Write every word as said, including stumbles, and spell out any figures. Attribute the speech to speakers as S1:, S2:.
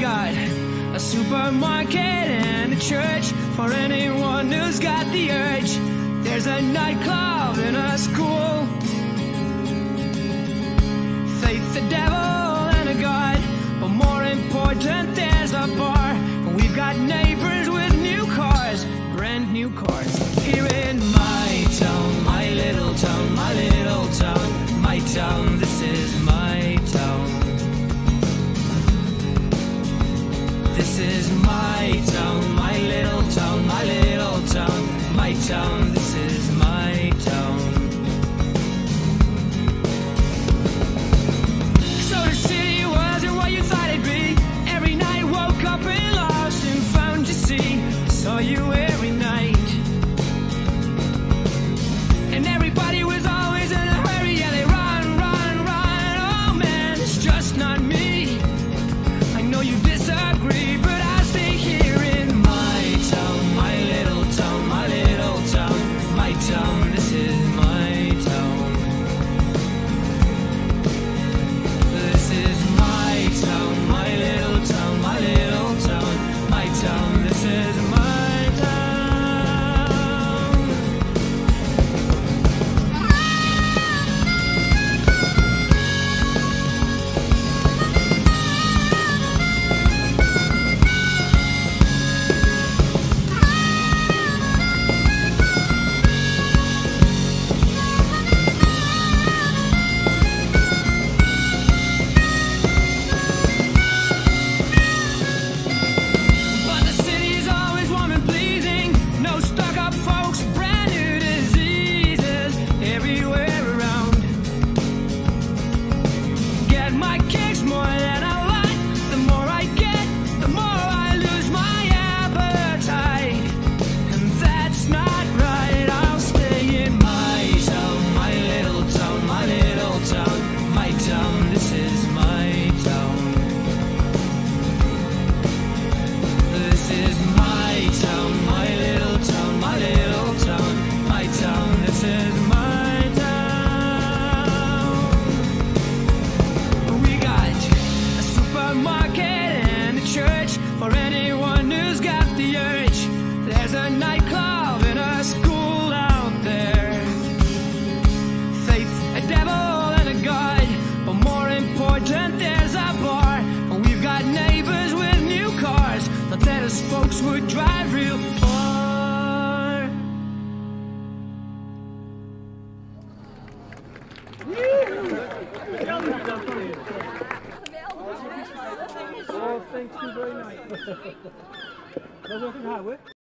S1: got a supermarket and a church for anyone who's got the urge. There's a nightclub and a school, faith, the devil, and a God. But more important, there's a bar. And we've got neighbors with new cars, brand new cars. Here in my town, my little town, my little town, my town, this is my town. This is my town, my little town, my little town, my town, this is my town. So the city wasn't what you thought it'd be. Every night woke up and lost and found you see. Saw you every night. And everybody was always in a hurry. Yeah, they run, run, run. Oh man, it's just not me. I know you disagree, but I stay here in my town, my little town, my little town, my town, this is my town. This is my town, my little town, my little town, my town, this is my town. Folks would drive real far.
S2: Oh, thank you very much. Dat was een houden.